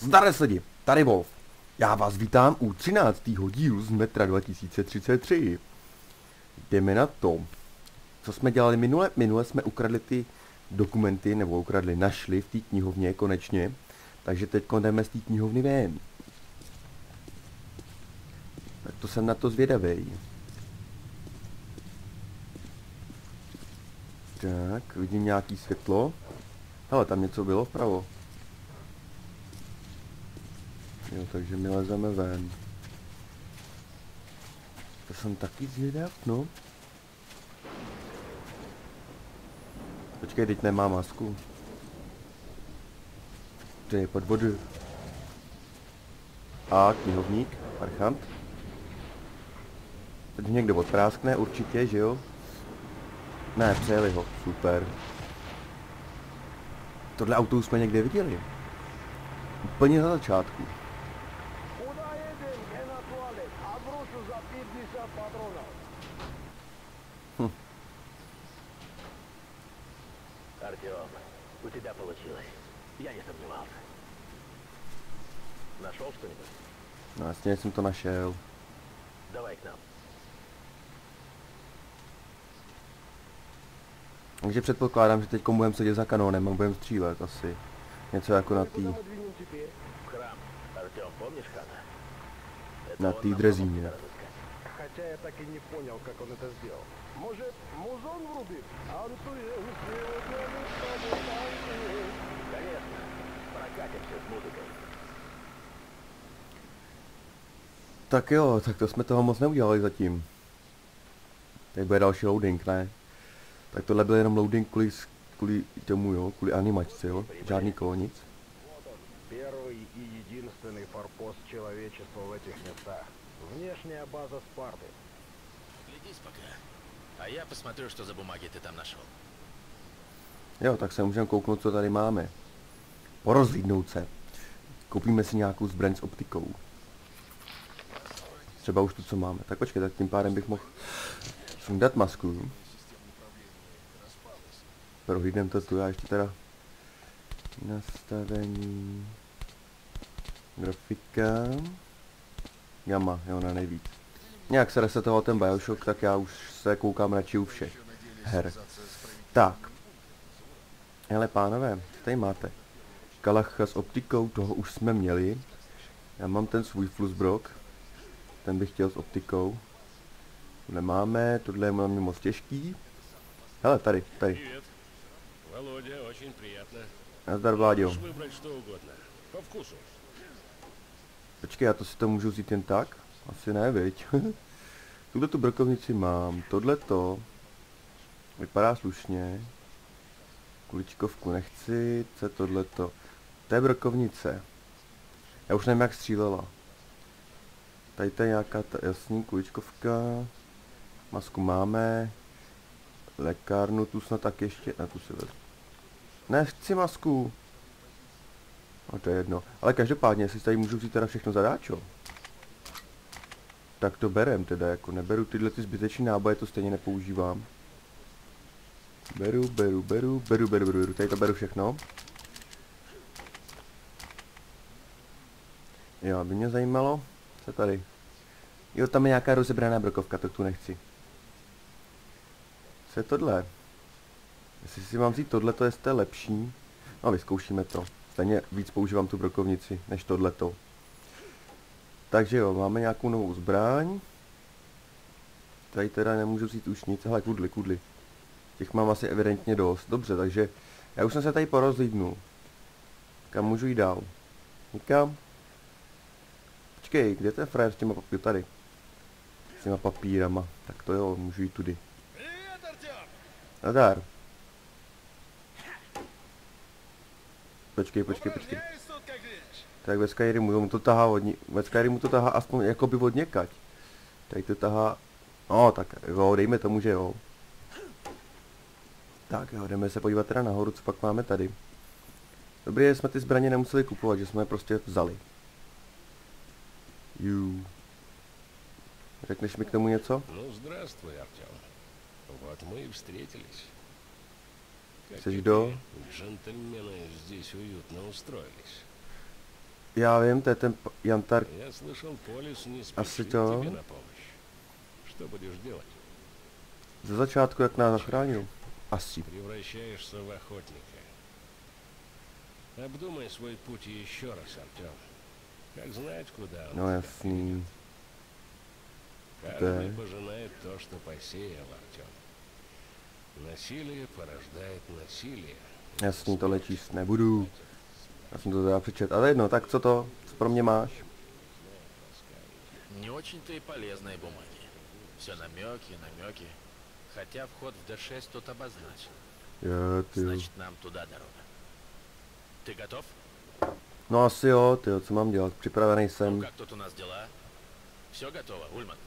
Zdar lidi, tady Wolf. Já vás vítám u 13. dílu z Metra 2033. Jdeme na to. Co jsme dělali minule? Minule jsme ukradli ty dokumenty, nebo našli v té knihovně konečně. Takže teď jdeme z té knihovny ven. Tak to jsem na to zvědavej. Tak, vidím nějaký světlo. Hele, tam něco bylo vpravo. Jo, takže my lezeme ven. To jsem taky zvědav, no. Počkej, teď nemá masku. To je pod vodu. A knihovník, parchant. Teď někdo odpráskne, určitě, že jo? Ne, přejeli ho, super. Tohle auto jsme někde viděli. Úplně na začátku. Артём, у тебя получилось. Я не сомневался. Нашел что-нибудь? No jasně jsem to našel. Давай к нам. Takže předpokládám, že teď budeme sedět za kanónem a budeme střílet asi. Něco jako na tý... Храм. Артём, помнишь храма? На он ты нам дрезине. помог разыскать. Хотя я так и не понял, как он это сделал. Может, музон врубит? Конечно. Прокатимся с музыкой. Tak jo, tak to jsme toho moc neudělali zatím. Teď bude další loading, ne? Tak tohle byl jenom loading kvůli tomu, jo, kvůli animačce, jo, žádný kolonic. Вот он, первый и единственный форпост человечества в этих местах. Внешняя база Спарты. Следись пока. А я посмотрю, что за бумаги ты там нашел. Jo, tak se můžeme kouknout, co tady máme. Porozlídnout se. Koupíme si nějakou zbraň s optikou. Třeba už tu, co máme. Tak počkej, tak tím pádem bych mohl sundat masku. Prohlídneme to tu, já ještě teda nastavení grafika gamma, jo, na nejvíc. Nějak se resetoval ten Bioshock, tak já už se koukám radši u všech her. Tak. Hele pánové, co tady máte? Kalacha s optikou, toho už jsme měli. Já mám ten svůj Flusbrok. Ten bych chtěl s optikou. Nemáme, tohle je na mě moc těžký. Hele, tady. Привет. Володя, очень приятно. Nazdar, Vláďo. Можешь выбрать что угодно. По вкусу. Počkej, já to si to můžu vzít jen tak? Asi ne, viď? Tuhle tu brokovnici mám, tohleto vypadá slušně. Kuličkovku nechci, co je tohleto? To je brokovnice. Já už nevím, jak střílela. Tady to je nějaká jasný kuličkovka. Masku máme. Lékárnu tu snad tak ještě, na tu si vezmu. Ne, chci masku. No to je jedno. Ale každopádně, jestli tady můžu vzít teda všechno zadáčo. Tak to teda, jako neberu tyhle ty zbytečné náboje, to stejně nepoužívám. Beru. Tady to beru všechno. Jo, by mě zajímalo, co tady. Jo, tam je nějaká rozebraná brokovka, to tu nechci. Co je tohle? Jestli si mám vzít tohleto, jestli je lepší. No, vyzkoušíme to. Stejně víc používám tu brokovnici, než tohleto. Takže jo, máme nějakou novou zbraň. Tady teda nemůžu vzít už nic. Hele, kudly. Těch mám asi evidentně dost. Dobře, takže já už jsem se tady porozlídnul. Kam můžu jít dál? Nikam? Počkej, kde ten frajer s těma papíry? Tady. S těma papírama. Tak to jo, můžu jít tudy. Nadar. Počkej. Tak ve Skyrimu, mu to tahá ve Skyrimu to tahá aspoň jakoby od někať. Tady to tahá, no tak jo, dejme tomu, že jo. Tak jo, jdeme se podívat teda nahoru, co pak máme tady. Dobrý, že jsme ty zbraně nemuseli kupovat, že jsme je prostě vzali. Řekneš mi k tomu něco? Ну, здравствуй, Артём. Вот мы и встретились. Как Jsi теперь kdo? джентльмены здесь уютно устроились. Já vím, to je ten Jantar. Я слышал, Полис не А спешит что? тебе на помощь. Что будешь делать? Ze začátku, jak nás zachránil. Asi. Превращаешься в охотника. Обдумай свой путь еще раз, Артем. Как знать, куда он No тебя jasný. Каждый Да. пожинает то, что посеял, Артем. Насилие порождает насилие. Jasný, tohle číst nebudu. Já jsem to teda přečet. Ale jedno, tak co to? Co pro mě máš? Не очень-то и полезные бумаги. Все намеки, намеки. Хотя вход в Д6 тут обозначен. Jo, ty jo. Значит, нам туда дорога. Ты готов? No asi jo, ty jo, co mám dělat? Připravený Ну, jsem. как тут у нас дела? Все готово, Ульман?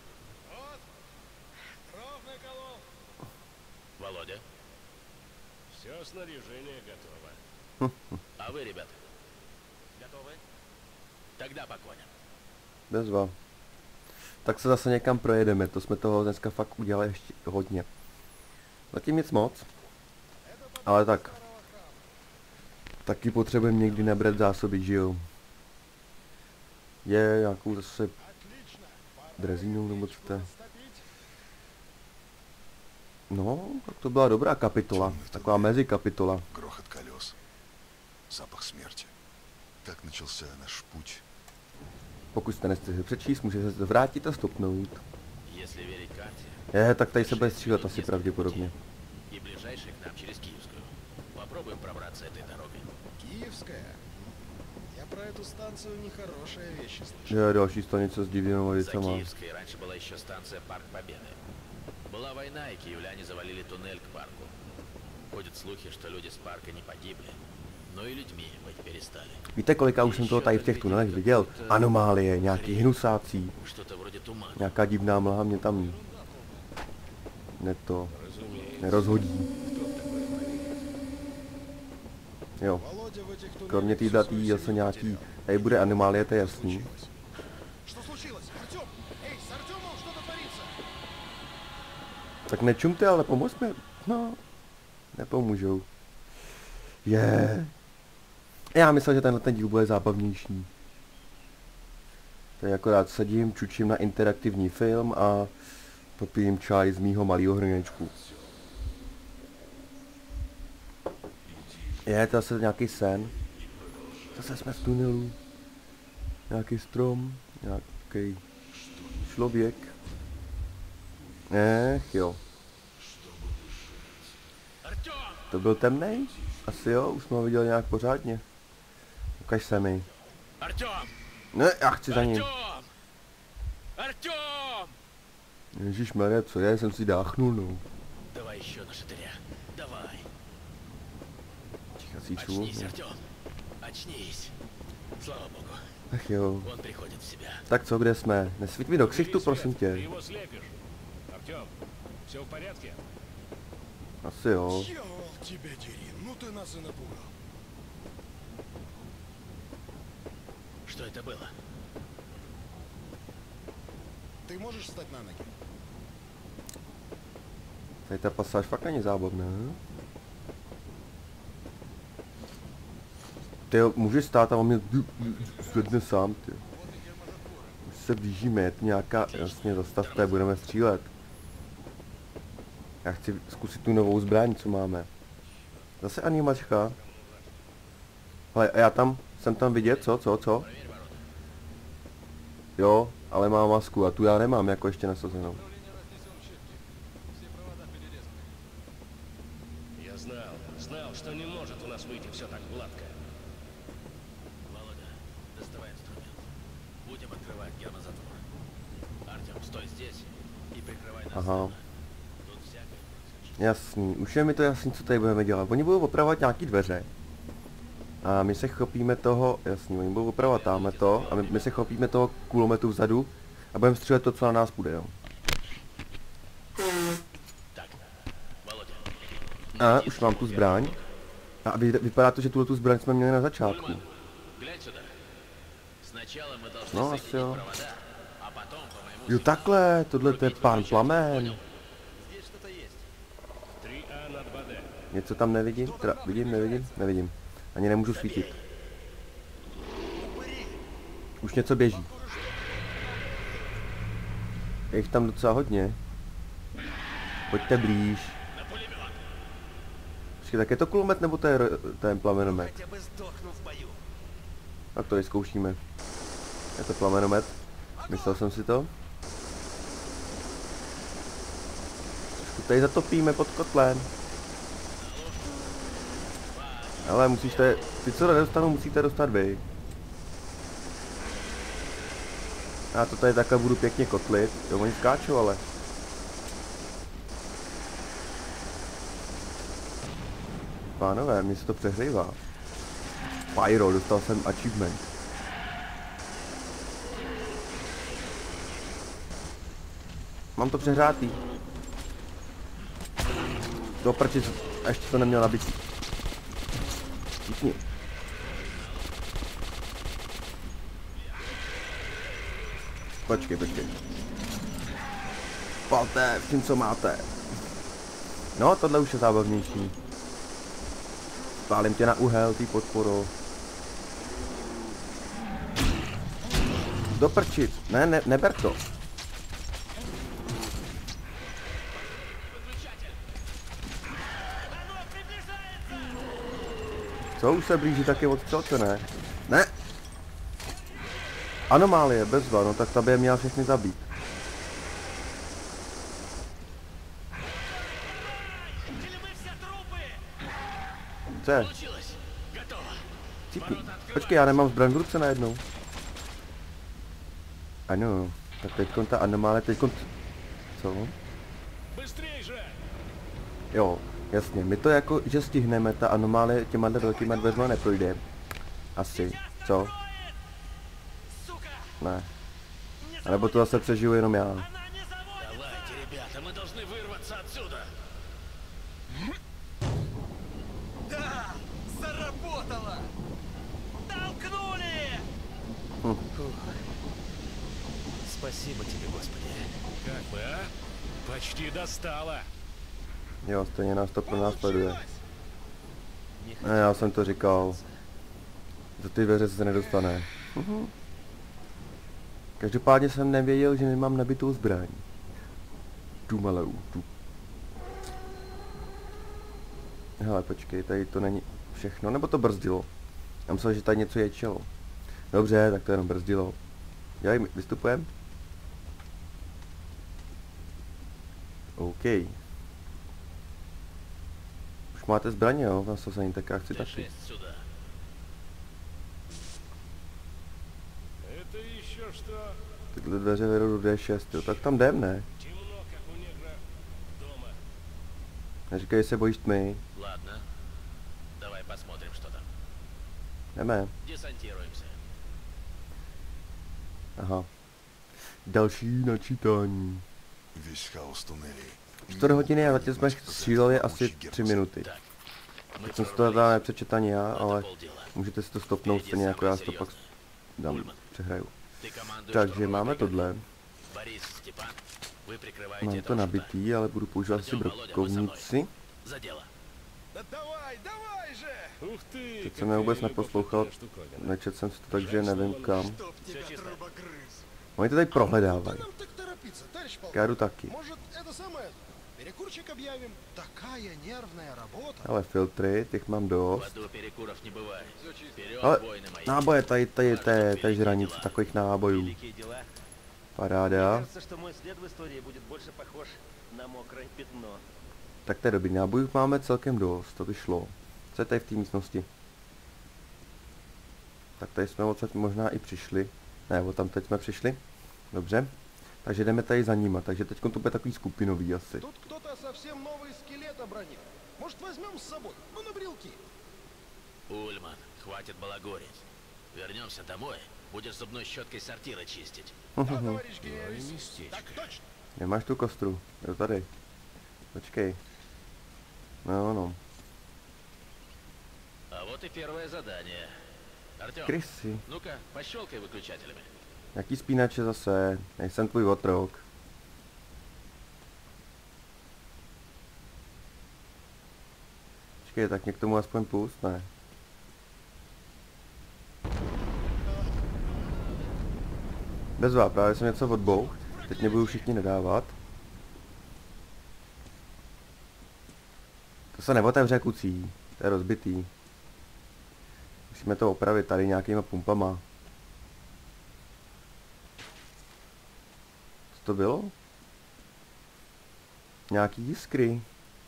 Володя? Все снаряжение готово. А вы, ребята? Готовы? Тогда по коням. Bezva. Tak se zase někam projedeme, to jsme toho dneska fakt udělali ještě hodně. Zatím nic moc. Ale tak. Taky potřebujeme někdy nabrat zásoby, že jo? Je nějakou zase drezínou nebo co to je? No, tak to byla dobrá kapitola. Taková mezikapitola. Грохот колес. Запах смерти. Так начался наш путь. Pokud jste nestihli přečíst, můžete se vrátit a stopnout. Если верить карте, Je, tak tady se bude střílet asi pravděpodobně. и ближайший к нам через Киевскую. Попробуем пробраться этой дорогой. Киевская? Я про эту станцию нехорошие вещи слышал. Je, další stanice s divnými За věcama. Киевской раньше была еще станция Парк Победы. Была война, и киевляне завалили туннель к парку. Ходят слухи, что люди с парка не погибли, но и людьми быть перестали. Víte, kolika už jsem toho tady v těch tunelech viděl? Anomálie, nějaký hnusácí, Что-то вроде тумана. nějaká divná mlha mě tam nerozhodí. Jo, Володя в этих туннелях kromě всё téhle свою zase семью nějaký, потерял. tady bude anomálie, to je jasný. Что случилось? Артем! Эй, с Артемом что-то творится! Tak nečumte, ale pomozme. No, nepomůžou. Je. Já myslel, že tenhle ten díl bude zábavnější. Tady akorát sedím, čučím na interaktivní film a popijím čaj z mýho malého hrnečku. Je to zase nějaký sen. Zase jsme v tunelu. Nějaký strom, nějaký člověk. Jo. Артем! To byl temnej? Asi jo, už jsme ho viděli nějak pořádně. Ukaž se mi. Артем! Ne, já chci za ním. Артем! Артем! Ježišmarja, co je? Jsem si dáchnul, no. Давай еще на шатыря. Давай. Tichací šum. Очнись, Артем. Очнись. Слава богу. Ach jo. Он приходит в себя. Tak co, kde jsme? Nesvít mi do ksichtu, prosím Ты tě. его слепишь. Артем, все в порядке? Asi jo. Дьявол тебя дери, ну ты нас и напугал. Что это было? Ты можешь встать на ноги? Tady ta pasáž fakt není zábavná. Ty jo, můžeš stát a on mě zvedne sám, ty. Už se blížíme, je to nějaká, jasně, zastavte, budeme střílet. Já chci zkusit tu novou zbraň, co máme. Zase animačka. Ale já jsem tam vidět, co? Jo, ale mám masku a tu já nemám jako ještě nasazenou. Я знал, что не может у нас выйти все так гладко. Володя, доставай инструмент. Будем открывать гермозатвор. Артем, стой здесь и прикрывай нас. Aha, Тут всякое происходит. jasný. Už je mi to jasný, co tady budeme dělat. Oni budou opravovat nějaký dveře. A my se chopíme toho, jasný, oni budou opravovat tamhle to. A my se chopíme toho kulometu vzadu. A budeme střílet to, co na nás půjde, jo. Так, Володя. A už mám tu zbraň. A vypadá to, že tu zbraň jsme měli na začátku. Ульман, глянь сюда. Сначала мы должны No, соединить asi jo. провода, а потом по моему Jo, takhle, tohle to je pán plamen. Здесь что-то есть. 3А на 2D. Něco tam nevidím? Teda, vidím? Nevidím. Ani nemůžu svítit. Už něco běží. Je jich tam docela hodně. Pojďte blíž. Počkej, tak je to kulomet nebo to je ten plamenomet? Tak to vyzkoušíme. Je to plamenomet. Myslel jsem si to. Trošku tady zatopíme pod kotlem. Ale musíte, ty co nedostanou, musíte dostat vy. Já to tady takhle budu pěkně kotlit. Jo, oni skáčou, ale. Pánové, mě se to přehrývá. Pyro, dostal jsem achievement. Mám to přehrátý. Do prčic, ještě to neměl nabitý. Všichni. Počkej. Palte vším, co máte. No, tohle už je zábavnější. Spálím tě na uhel, ty podporu. Do prčic. Ne, neber to. Co, už se blíží taky odstřelce, ne? Ne! Anomálie, bezva, no tak ta by je měla všechny zabít. Co je? Cípni. Počkej, já nemám zbraň v ruce najednou. Ano, tak teďkon ta anomálie, teďkon... Co? Jo, jasně, my to jako, že stihneme, ta anomálie těma velkýma dveřma neprojde. Asi, co? Ne. A nebo to zase přežiju jenom já. Давайте, ребята, мы должны вырваться отсюда. Да! Заработало! Толкнули! Спасибо тебе, Господи. Как бы, а? Почти достала. Jo, stejně nás to pronásleduje. Ne, já jsem to říkal. Za ty dveře se nedostane. Každopádně jsem nevěděl, že nemám nabitou zbraň. Tu malou, tu. Hele, počkej, tady to není všechno, nebo to brzdilo? Já myslel, že tady něco ječelo. Dobře, tak to jenom brzdilo. Já vystupujem? OK. Už máte zbraně, jo? Nasazení, tak já chci taky. Шесть сюда. Это еще что? Tyhle dveře vedou do D6, jo, tak tam jdem, ne? Темно, как у негра дома. Neříkej, že se bojíš tmy. Ладно. Давай посмотрим, что там. Jdeme. Десантируемся. Aha. Další načítání. Весь хаос туннелей. 4 hodiny a zatím jsme stříleli asi 3 minuty. Так. Мы Jsem si to teda nepřečet ani já, Это ale полдела. můžete si to stopnout stejně jako já si to pak dám, přehraju. Ты командуешь Takže штурмовой máme бригадой. tohle. Борис, Степан, вы прикрываете Mám этого to шута. nabitý, ale budu používat asi brokovníci. За дело. Да давай же! Ух ты! Teď jsem je vůbec какая neposlouchal, любопытная штуковина. nečet jsem si to, takže nevím kam. Чтоб тебя, чисто. трубогрыз! Oni to tady Куда prohledávají. нам так торопиться, товарищ полковник? Já jdu taky. Может, это самое, перекурчик объявим? Такая нервная работа. Ale filtry, těch mám В dost. аду перекуров не bывает. Вперед, Ale воины мои. náboje, tady žranice, takových nábojů. Великие дела. Paráda. Кажется, что мой след в истории будет больше похож на мокрое pětno. Tak to je dobrý, nábojů máme celkem dost, to by šlo. Co je tady v té místnosti? Tak tady jsme odsud možná i přišli. Ne, o tam teď jsme přišli. Dobře. Takže jdeme tady za nima, takže teď to bude takový skupinový asi. Тут кто-то совсем новый скелет обронил. Может, возьмем с собой? Ну, на брелки. Ульман, хватит балагурить. Вернемся домой, будешь зубной щеткой сортира чистить. Да, товарищ Ну и генералиссимус. местечко. Так точно. Nemáš tu kostru? Jo, tady. Počkej. No. А вот и первое задание. Артём, Krysy. ну-ка, пощелкай выключателями. Jaký spínače zase? Nejsem tvůj otrok. Počkej, tak mě k tomu aspoň pust, ne? Bezvá, právě jsem něco odbouch. Teď nebudu všichni nadávat. To se neotevře, kucí. To je rozbitý. Musíme to opravit tady nějakýma pumpama. Co to bylo? Nějaký jiskry.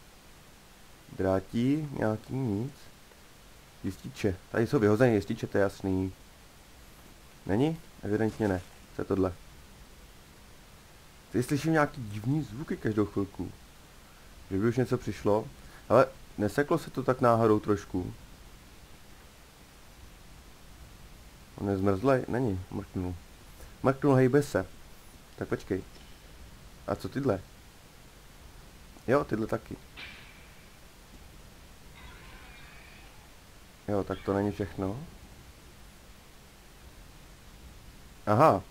Drátí, nějaký nic. Jističe. Tady jsou vyhozené jističe, to je jasný. Není? Evidentně ne. Co je tohle? Tady slyším nějaký divný zvuky každou chvilku. Kdyby už něco přišlo. Ale neseklo se to tak náhodou trošku. On je zmrzlej? Není. Mrknul. Mrknul, hejbe se. Tak počkej. A co tyhle? Jo, tyhle taky. Jo, tak to není všechno. Aha.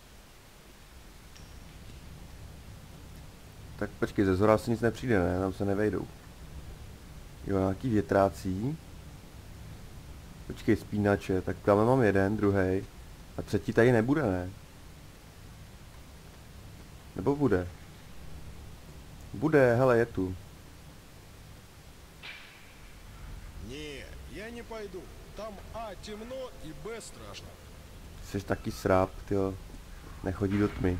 Tak počkej, ze zhora asi nic nepřijde, ne? Tam se nevejdou. Jo, nějaký větrácí. Počkej, spínače. Tak tam mám jeden, druhý. A třetí tady nebude, ne? Nebo bude? Bude, hele, je tu. Не, я не пойду. Там А темно и Б страшно. Jsi taky sráp, tyjo. Nechodí do tmy.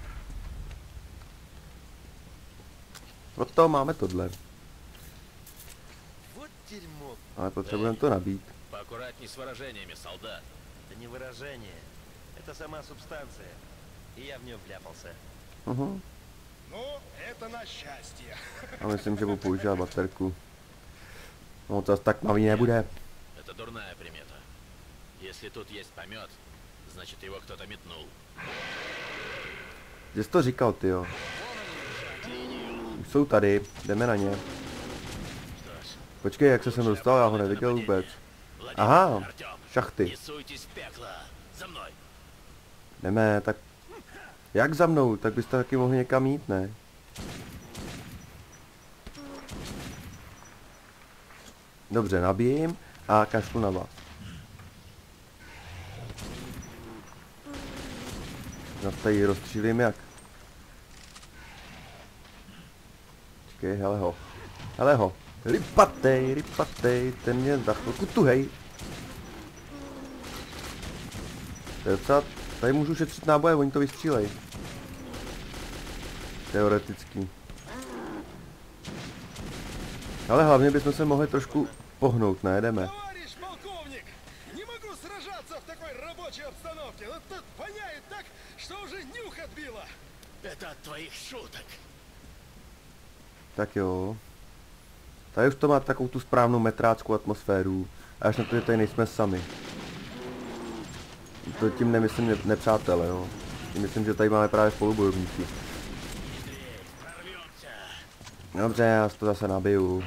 Od toho máme tohle. Вот дерьмо. Ale potřebujeme to nabít. Поаккуратней с выражениями, солдат. Это не выражение. Это сама субстанция. И я в нее вляпался. Ну, это на счастье. A myslím, že budu používat baterku. No to tak malý nebude. Это дурная примета. Если тут есть помет, значит его кто-то метнул. Kde jsi to říkal, tyjo? Už jsou tady, jdeme na ně. Что ж, Počkej, jak se sem dostal, já ho neviděl vůbec. Владимир, Aha, Артём, šachty. не суйтесь в пекло. За mной. Jdeme, tak... Jak za mnou? Tak byste taky mohli někam jít, ne? Dobře, nabijím a kašlu na vás. No tady rozstřílím jak? Počkej, hele ho. Hele ho. Ripatej, ten mě za chvilku tuhej. To je docela... Tady můžu šetřit náboje, oni to vystřílej. Teoreticky. Ale hlavně bychom se mohli trošku pohnout, ne? Jdeme. Товарищ полковник, не могу сражаться в такой рабочей обстановке. Но тут воняет так, что уже нюх отбило. Это от твоих шуток. Tak jo. Tady už to má takovou tu správnou metráckou atmosféru. A až na to, že tady nejsme sami. To tím nemyslím nepřátelé, jo. Tím myslím, že tady máme právě spolubojovníky. Dobře, já to zase nabiju.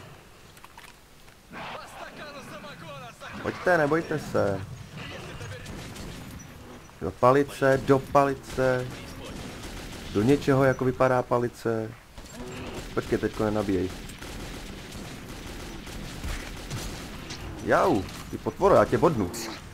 Pojďte, nebojte se. Do palice, do palice. Do něčeho, jako vypadá palice. Počkej, teďko nenabíjej. Jau, ty potvoro, já tě bodnu.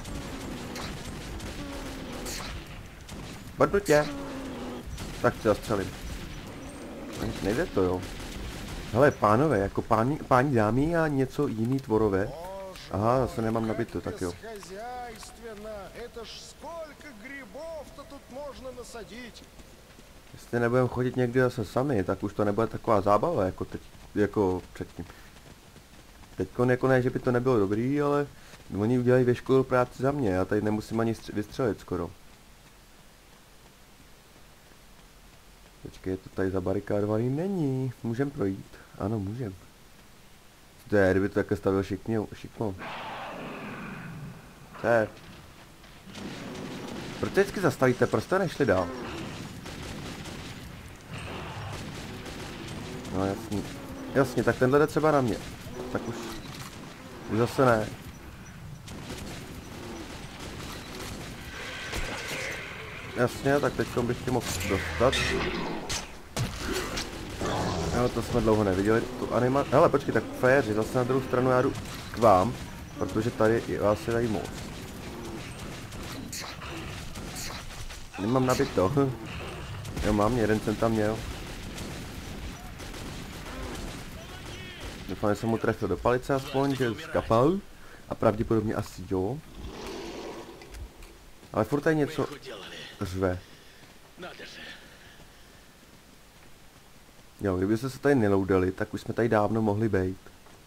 Bodnu tě. Tak tě zastřelím. Nejde to, jo. Hele, pánové, jako páni dámy a něco jiný tvorové. Aha, zase nemám nabito, tak jo. Хозяйственно. Это ж сколько грибов-то тут можно насадить. Jestli nebudeme chodit někdy zase sami, tak už to nebude taková zábava, jako teď, jako předtím. Teďkon jako ne, že by to nebylo dobrý, ale oni udělají ve škole práci za mě, já tady nemusím ani vystřelit skoro. Počkej, to tady zabarikádovaný není, můžem projít, ano můžem. To je, kdyby to takhle stavil šikmo. To je. Proč vždycky zastavíte, proč jste nešli dál? No jasný. Jasně, tak tenhle jde třeba na mě. Tak už zase ne. Jasně, tak teď bych tě mohl dostat. No, to jsme dlouho neviděli, tu animaci. Hele, počkej, tak féři, zase na druhou stranu já jdu k vám, protože tady je vás je tady moc. Nemám nabito. Jo, mám, jeden jsem tam měl. Doufám, že jsem mu trefil do palice aspoň, že skapal. A pravděpodobně asi jo. Ale furt tady něco řve. Jo, kdyby se tady neloudali, tak už jsme tady dávno mohli být.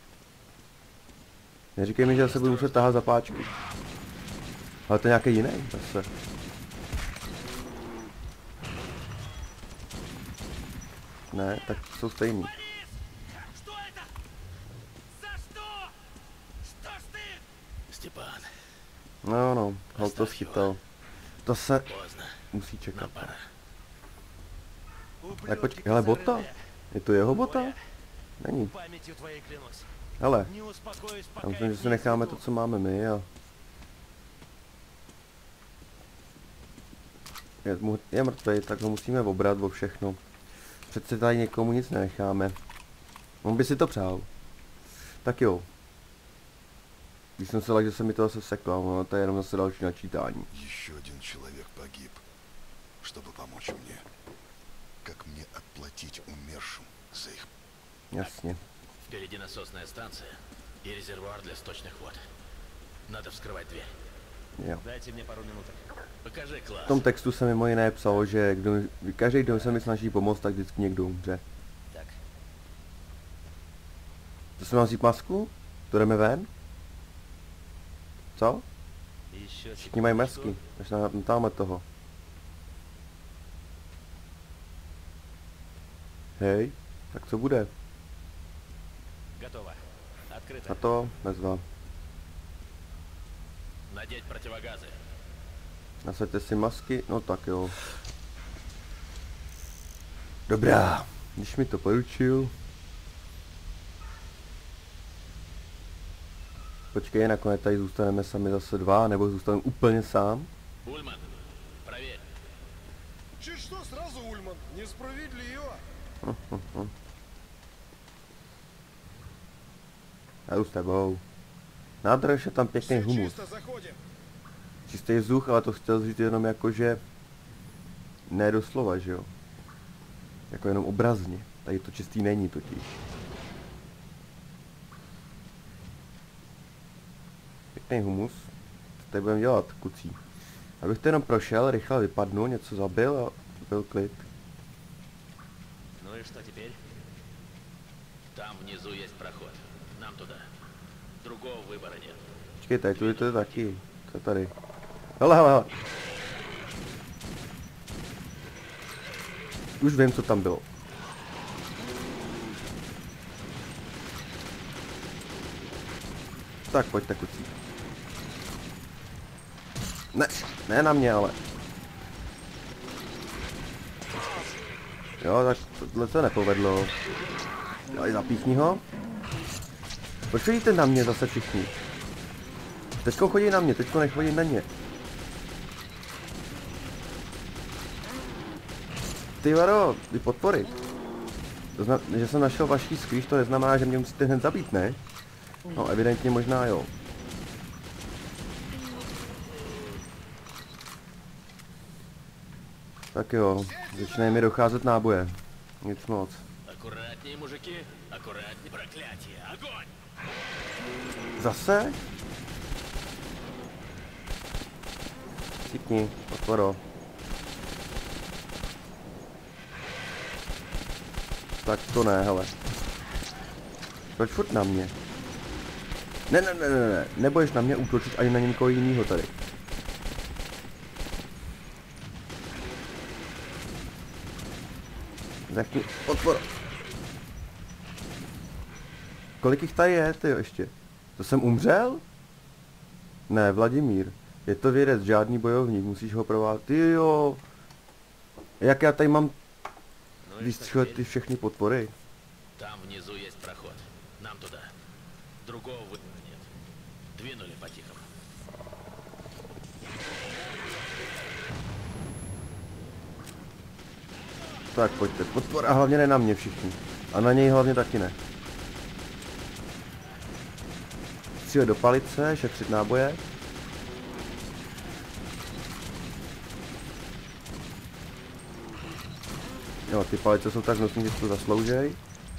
Neříkej mi, že se budu muset tahat za páčky. Ale to je nějaký jiný zase. Ne, tak jsou stejný. Степан, No, hol to schytal. To se musí čekat. Tak počkej, hele, bota? Je to jeho bota? Není. Памятью твоей клянусь. Hele, Не успокоюсь, já пока myslím, že их si не necháme изведу. to, co máme my a... Je mrtvej, tak ho musíme obrat o všechno. Přece tady někomu nic nenecháme. On by si to přál. Tak jo. Když jsem se lak, že se mi to zase seklo, no to je jenom zase další načítání. Еще один человек погиб, чтобы помочь мне. Как мне отплатить умершим за их... Jasně. впереди насосная станция и резервуар для сточных вод. Надо вскрывать дверь. Jo. Дайте мне пару минуток. Покажи V класс. tom textu se mimo jiné psalo, že každý, kdo se mi snaží pomoct, tak vždycky někdo umře. Так, To jsem mám vzít masku? To jdeme ven? Co? еще Všichni mají masky, takže natáme toho. Hej, tak co bude? Готово. Открыто. Na to? Bezva. Надеть противогазы. Nasaďte si masky, no tak jo. Dobrá, když mi to poručil. Počkej, nakonec tady zůstaneme sami zase dva, nebo zůstaneme úplně sám. Ульман, проверь. Чуть что сразу, Ульман, несправедливо. Já jdu s tebou. Nádrž je tam pěkný Все humus. чисто, заходим. Čistý vzduch, ale to chtěl říct jenom jako, že... Ne doslova, že jo. Jako jenom obrazně. Tady to čistý není totiž. Pěkný humus. Co tady budeme dělat, kucí? Abych to jenom prošel, rychle vypadnu, něco zabil a byl klid. Ну и что теперь? Там внизу есть проход. Нам туда. Другого выбора нет. Počkej, tady tu je to taky. Co je tady? Hele. Už vím, co tam bylo. Tak pojďte, kucí. Ne na mě, ale. Jo, tak tohle se nepovedlo. Ale zapíchni ho. Proč chodíte na mě zase všichni? Teďko chodí na mě, teďko nechodí na ně. Ty varo, ty podpory. To že jsem našel vaší squeeze, to neznamená, že mě musíte hned zabít, ne? No, evidentně možná jo. Tak jo, začínají mi docházet náboje. Nic moc. Аккуратнее, мужики. Аккуратнее. Проклятие. Огонь! Zase? Cítni, podporo. Tak to ne, hele. Proč furt na mě? Ne, nebudeš na mě útočit ani na někoho jinýho tady. Řekni, podporo. Kolik jich tady je, ty ještě? To jsem umřel? Ne, Vladimír. Je to vědec, žádný bojovník, musíš ho provádět. Ty jo. Jak já tady mám Ну и что vystřelit теперь? ty všechny podpory? Там внизу есть проход. Нам туда. Другого выбора нет. Двинули по-тихому. Tak pojďte, podpora, hlavně ne na mě všichni. A na něj hlavně taky ne. Střílet do palice, šetřit náboje. Jo, ty palice jsou tak nosní, že si to zasloužej.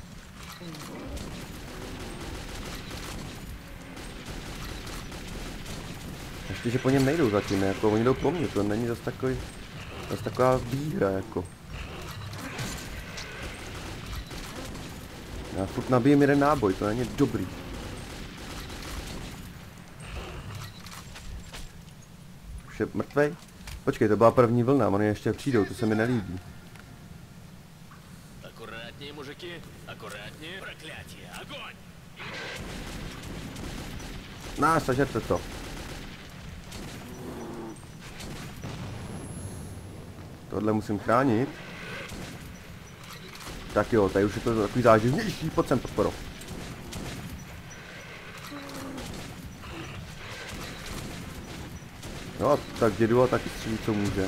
Ještě, že po něm nejdou zatím, jako oni jdou po mně, to není zase taková výhra, jako. Já furt nabijím jeden náboj, to není dobrý. Už je mrtvej? Počkej, to byla první vlna, oni ještě přijdou, to se mi nelíbí. Аккуратнее, мужики, аккуратнее. Проклятие, огонь! Sažerte to. Tohle musím chránit. Tak jo, tady už je to takový záživnější, pojď sem, podporo. No, tak dědu taky střílí, co může.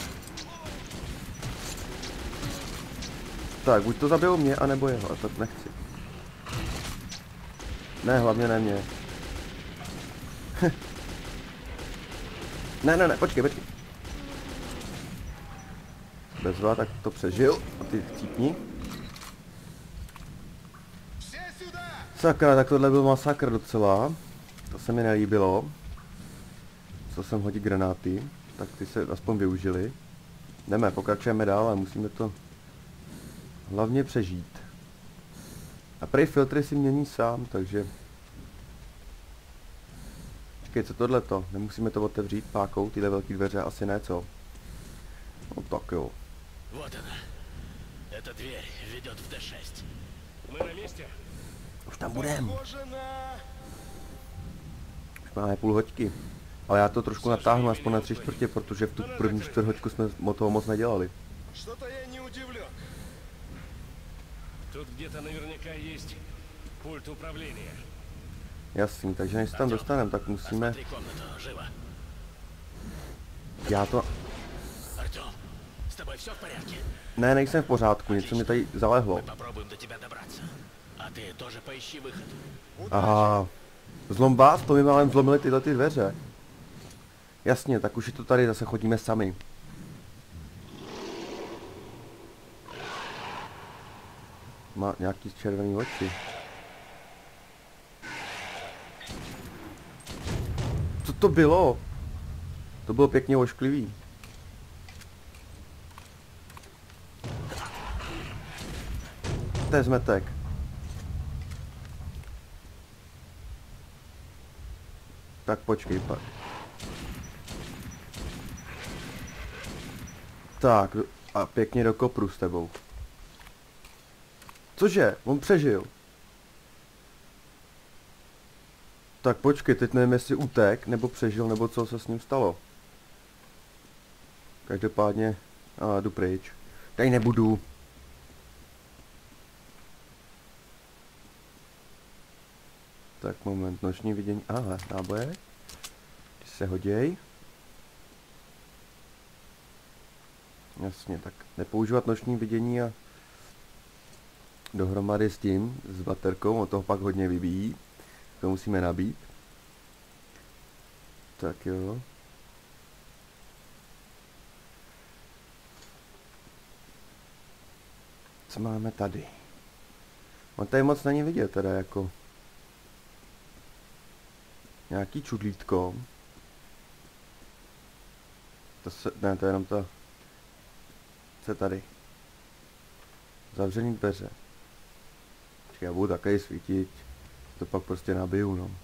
Tak, buď to zabijou mě, anebo jeho, a tak nechci. Ne, hlavně ne mě. ne, počkej. Bezva, tak to přežil. A ty chcípni. Sakra, tak tohle byl masakr docela. To se mi nelíbilo. Co jsem hodit granáty. Tak ty se aspoň využili. Jdeme, pokračujeme dál, ale musíme to hlavně přežít. A prej filtry si mění sám, takže... Počkej, co tohleto? Nemusíme to otevřít pákou, tyhle velké dveře, asi ne, co? No tak jo. Вот она. Эта дверь ведет в Д6. Мы на месте? Už tam budem. Похоже на... Už máme půl hoďky. Ale já to trošku natáhnu aspoň na 3/4, protože v tu první čtvrthoďku jsme toho moc nedělali. Что-то я не удивлен. Тут где-то наверняка есть пульт управления. Jasný, takže než se tam dostaneme, tak musíme... Осмотри комнату, живо. Já to... Артём, с тобой все в порядке? Ne, nejsem v pořádku, něco mi tady zalehlo. Мы попробуем до тебя добраться. А ты тоже поищи выход. Aha. Zlom vás, to mi málem zlomili tyhle ty dveře. Jasně, tak už je to tady, zase chodíme sami. Má nějaký červený oči. Co to bylo? To bylo pěkně ošklivý. To je zmetek. Tak počkej pak. Tak a pěkně do kopru s tebou. Cože? On přežil. Tak počkej, teď nevím, jestli utek, nebo přežil, nebo co se s ním stalo. Každopádně, jdu pryč. Tady nebudu. Tak moment, noční vidění, aha, náboje. Ty se hoděj. Jasně, tak nepoužívat noční vidění a dohromady s tím, s baterkou, o toho pak hodně vybíjí. To musíme nabít. Tak jo. Co máme tady? On tady moc není vidět teda jako... Nějaký čudlítko. To se... Ne, to je jenom to... Co je tady? Zavřený dveře. Počkej, já budu také svítit. To pak prostě nabiju, no.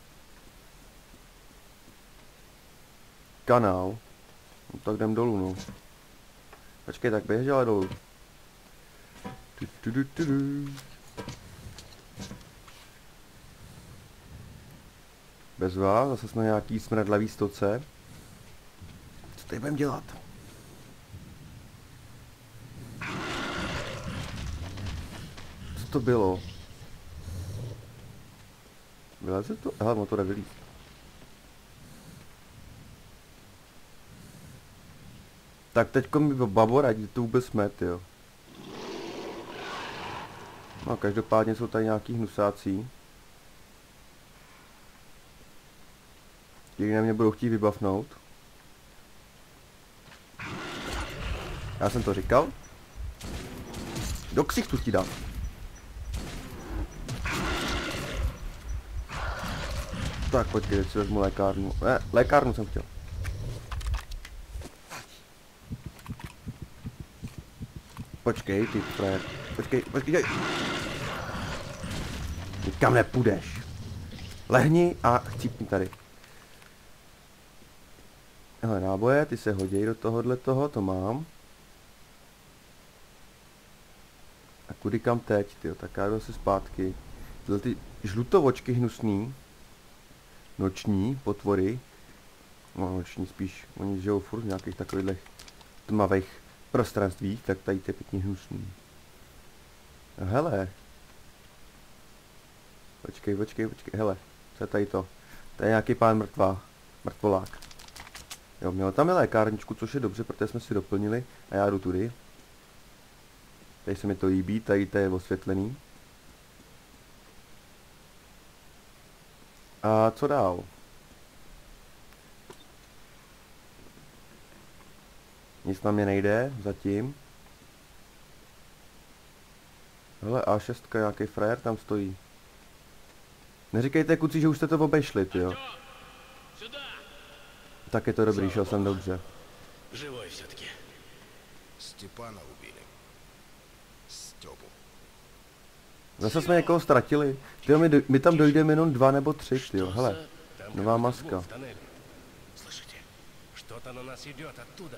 Kanál. No tak jdem dolů, no. Počkej, tak běž ale dolů. Bezva, zase jsme nějaký smradlavý stoce. Co tady budeme dělat? Co to bylo? Vyleze to? Hele, motor vylíz. Tak teďko mi babo radí, to vůbec smet, jo. No, každopádně jsou tady nějaký hnusácí. Ti na mě budou chtít vybavnout. Já jsem to říkal. Do ksichtu ti dám. Tak počkej, teď si vezmu lékárnu. Ne, lékárnu jsem chtěl. Počkej, ty frajer. Počkej. Nikam nepůjdeš. Lehni a chcípni tady. Hele, náboje, ty se hodí do tohohle toho, to mám. A kudy kam teď, tyjo, tak já jdu se zpátky. Tyhle ty žlutovočky hnusný. Noční potvory. No, noční spíš, oni žijou furt v nějakých takových tmavých prostranstvích, tak tady to je pěkně hnusný. A hele. Počkej, hele. Co je tady to? To je nějaký pán mrtvolák. Jo, měl tam je lékárničku, což je dobře, protože jsme si doplnili. A já jdu tudy. Tady se mi to líbí, tady to je osvětlený. A co dál? Nic na mě nejde, zatím. Hele, A6, nějaký frajer tam stojí. Neříkejte kuci, že už jste to obešli, tyjo. Tak je to dobrý, šel jsem dobře. Живой все-таки. Степана убили. Степу. Zase jsme někoho ztratili. Tyjo, my tam dojdeme jenom 2 nebo 3, tyjo. Hele, nová maska. Слышите? Что-то на нас идет оттуда.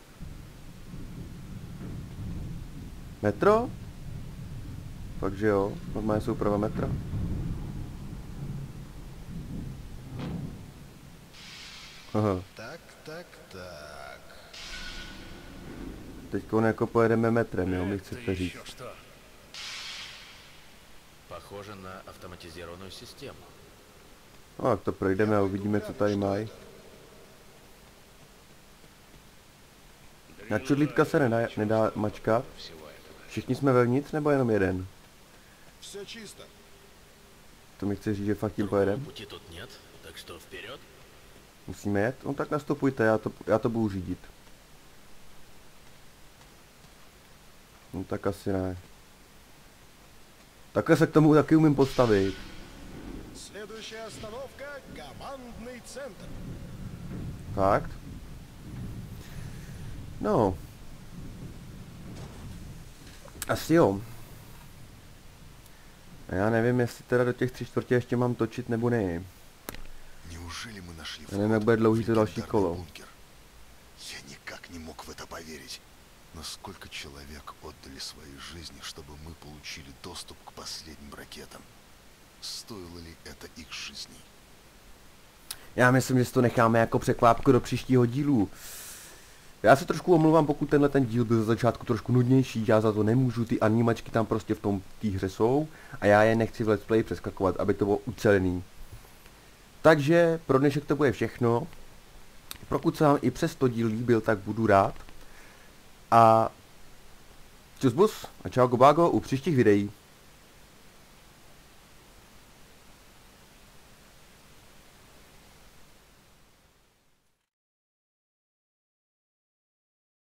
Metro? Fakt, že jo, normálně jsou prava metra. Aha. Так. Teďko jako pojedeme metrem, jo, mi chcete Это říct. еще что? Похоже на автоматизированную систему. No, tak to projdeme a uvidíme, co tady mají. Na čudlítka se nedá mačkat. Všichni jsme vevnitř, nebo jenom jeden? Все чисто. To mi chce říct, že fakt tím pojedem. Пути тут нет, так что вперед. Musíme jet? No tak nastupujte, já to budu řídit. No tak asi ne. Takhle se k tomu taky umím postavit. Следующая остановка — командный центр. Fakt? No. Asi jo. A já nevím, jestli teda do těch 3/4 ještě mám točit nebo ne. Неужели мы нашли Já nevím, jak bude dlouhý to další легендарный kolo. бункер? Я никак не мог в это поверить. Насколько человек отдали свои жизни, чтобы мы получили доступ к последним ракетам? Стоило ли это их жизней? Já myslím, že si to necháme jako překvápku do příštího dílu. Já se trošku omlouvám, pokud tenhle ten díl byl za začátku trošku nudnější, já za to nemůžu, ty animačky tam prostě v té hře jsou a já je nechci v let's play přeskakovat, aby to bylo ucelený. Takže pro dnešek to bude všechno. Pokud se vám i přes to díl líbil, tak budu rád. A čus bus a čau gobágo u příštích videí.